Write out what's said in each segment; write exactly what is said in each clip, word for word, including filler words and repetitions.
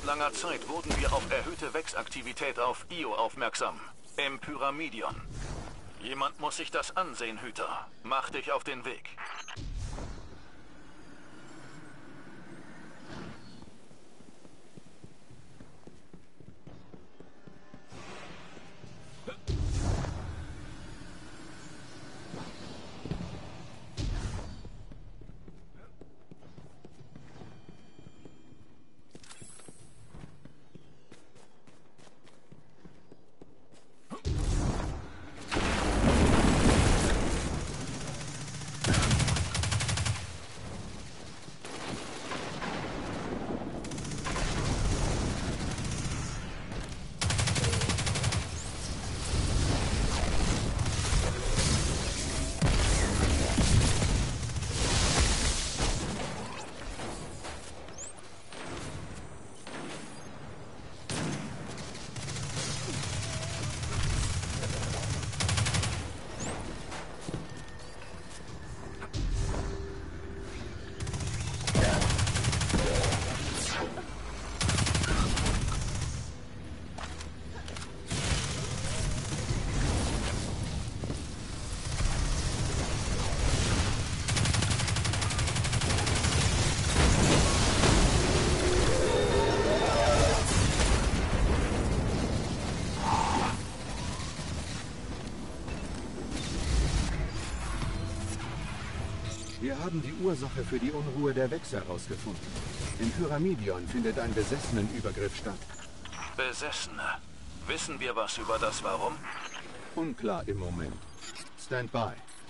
langer Zeit wurden wir auf erhöhte Vex-Aktivität auf Io aufmerksam. Im Pyramidion. Jemand muss sich das ansehen, Hüter. Mach dich auf den Weg. Wir haben die Ursache für die Unruhe der Vex herausgefunden. Im Pyramidion findet ein Besessenenübergriff statt. Besessene. Wissen wir was über das Warum? Unklar im Moment. Stand by.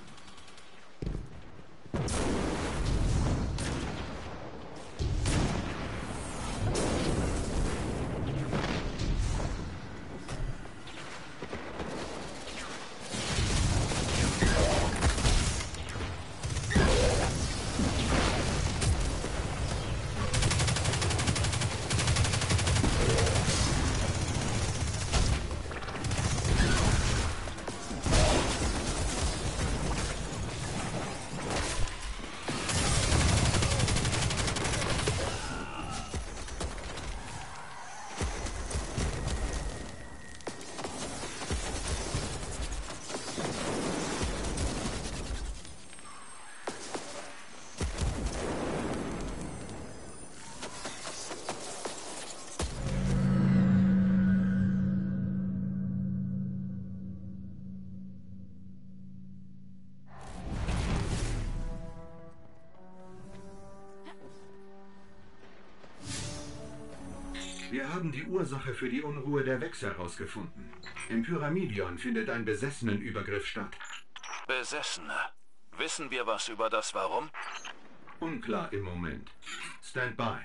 Wir haben die Ursache für die Unruhe der Vex herausgefunden. Im Pyramidion findet ein Besessenenübergriff statt. Besessene. Wissen wir was über das Warum? Unklar im Moment. Stand by.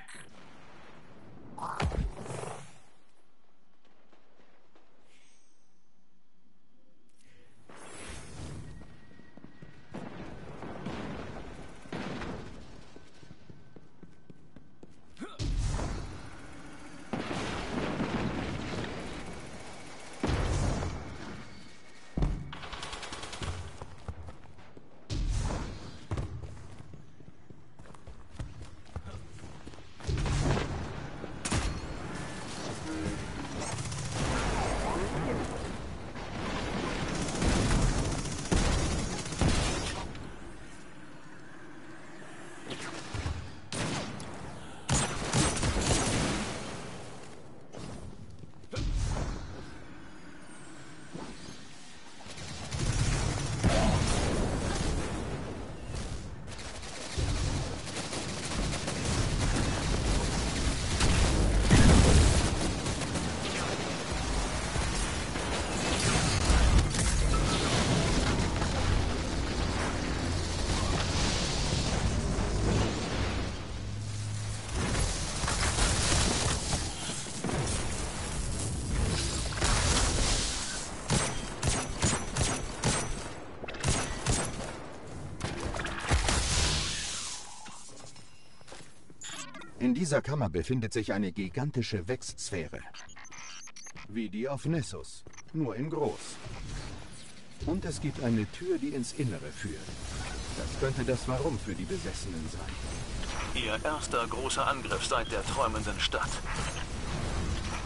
In dieser Kammer befindet sich eine gigantische Vex-Sphäre. Wie die auf Nessus, nur in groß. Und es gibt eine Tür, die ins Innere führt. Das könnte das Warum für die Besessenen sein. Ihr erster großer Angriff seit der träumenden Stadt.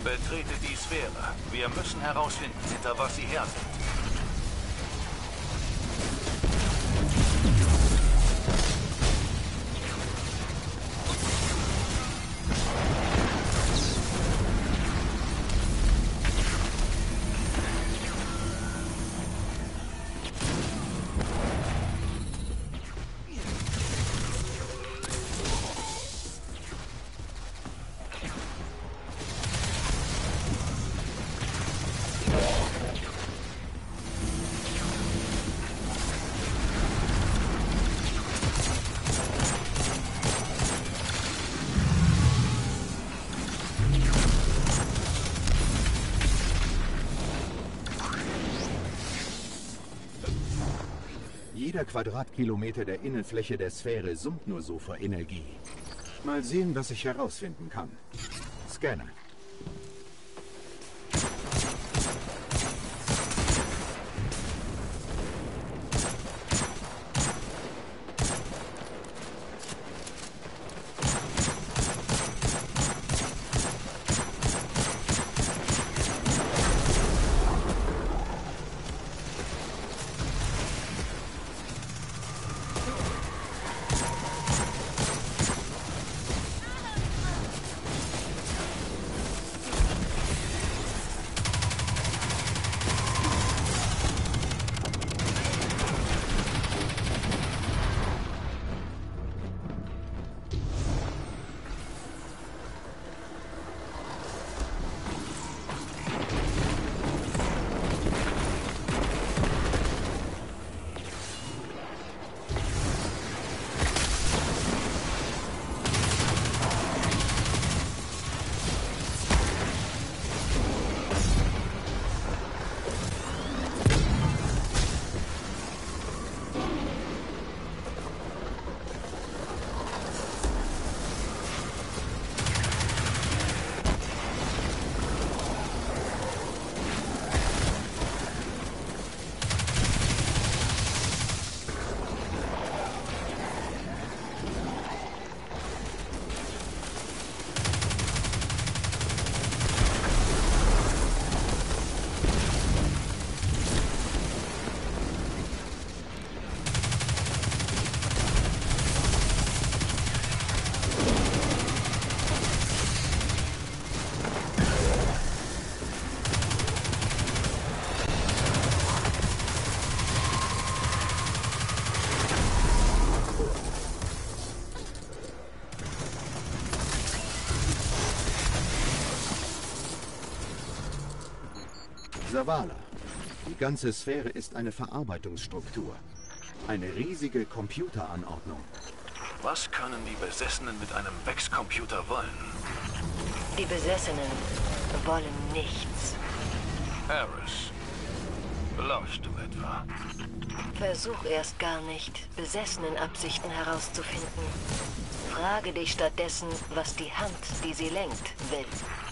Betrete die Sphäre. Wir müssen herausfinden, hinter was sie her sind. Jeder Quadratkilometer der Innenfläche der Sphäre summt nur so vor Energie. Mal sehen, was ich herausfinden kann. Scanner. Zavala. Die ganze Sphäre ist eine Verarbeitungsstruktur. Eine riesige Computeranordnung. Was können die Besessenen mit einem Vex-Computer wollen? Die Besessenen wollen nichts. Harris, lauschst du etwa? Versuch erst gar nicht, besessenen Absichten herauszufinden. Frage dich stattdessen, was die Hand, die sie lenkt, will.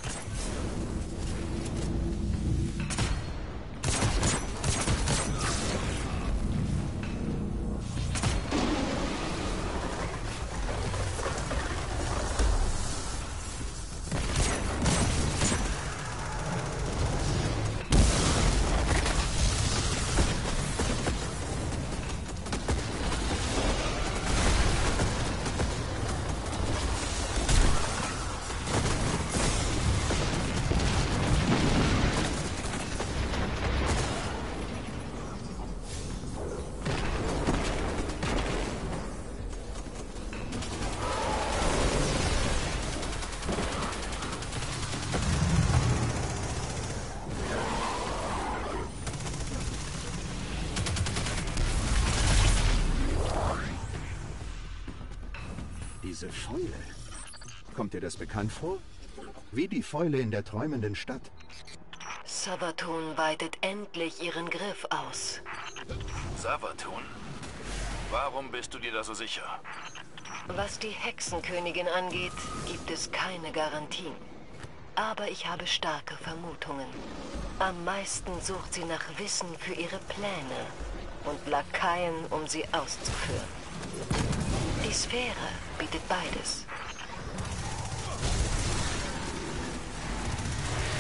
Diese Fäule. Kommt dir das bekannt vor? Wie die Fäule in der träumenden Stadt. Savatun weitet endlich ihren Griff aus. Savatun? Warum bist du dir da so sicher? Was die Hexenkönigin angeht, gibt es keine Garantien. Aber ich habe starke Vermutungen. Am meisten sucht sie nach Wissen für ihre Pläne und Lakaien, um sie auszuführen. Die Sphäre bietet beides.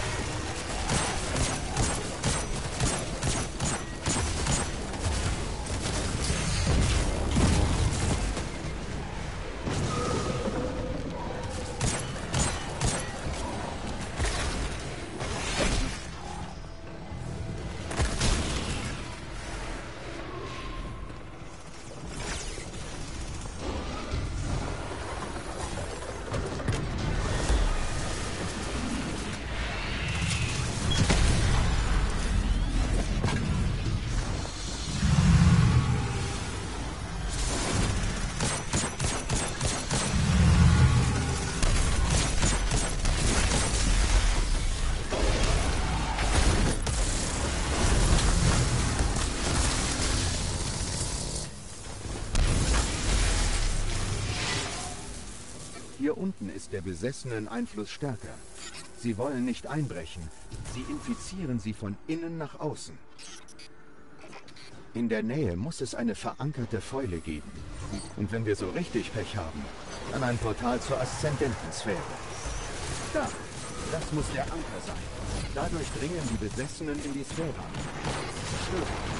Hier unten ist der besessenen Einfluss stärker. Sie wollen nicht einbrechen. Sie infizieren sie von innen nach außen. In der Nähe muss es eine verankerte Fäule geben. Und wenn wir so richtig Pech haben, dann ein Portal zur Aszendentensphäre. Da, das muss der Anker sein. Dadurch dringen die Besessenen in die Sphäre. Stören.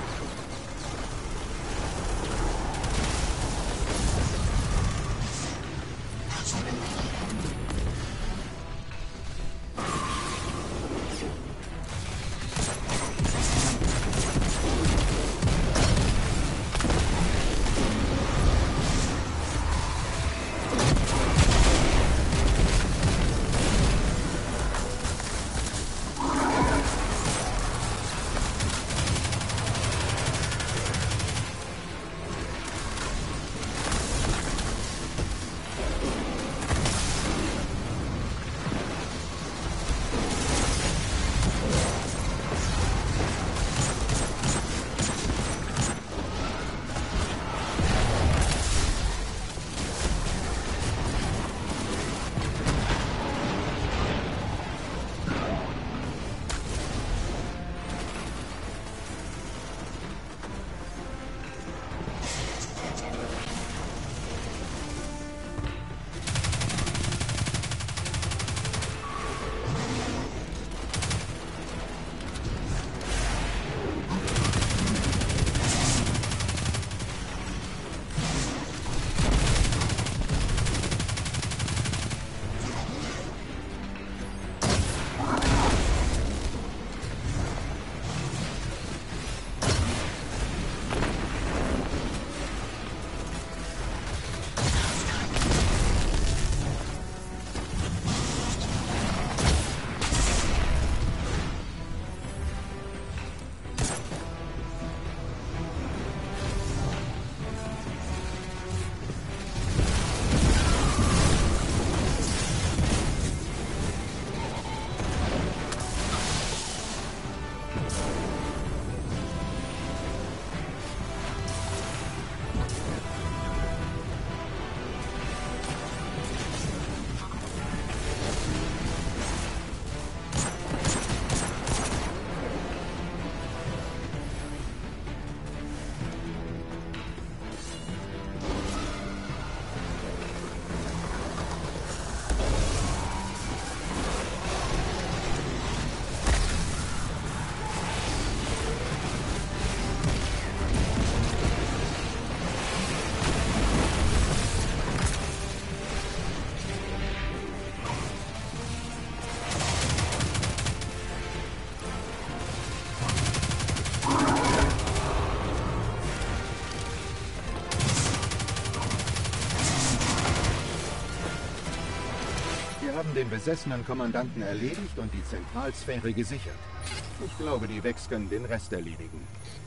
Den besessenen Kommandanten erledigt und die Zentralsphäre gesichert. Ich glaube, die Vex können den Rest erledigen.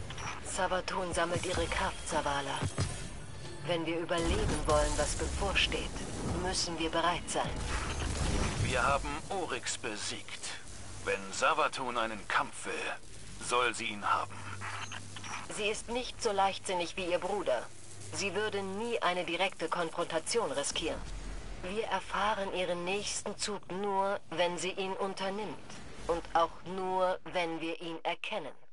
Savathun sammelt ihre Kraft, Zavala. Wenn wir überleben wollen, was bevorsteht, müssen wir bereit sein. Wir haben Oryx besiegt. Wenn Savathun einen Kampf will, soll sie ihn haben. Sie ist nicht so leichtsinnig wie ihr Bruder. Sie würde nie eine direkte Konfrontation riskieren. Wir erfahren ihren nächsten Zug nur, wenn sie ihn unternimmt. Und auch nur, wenn wir ihn erkennen.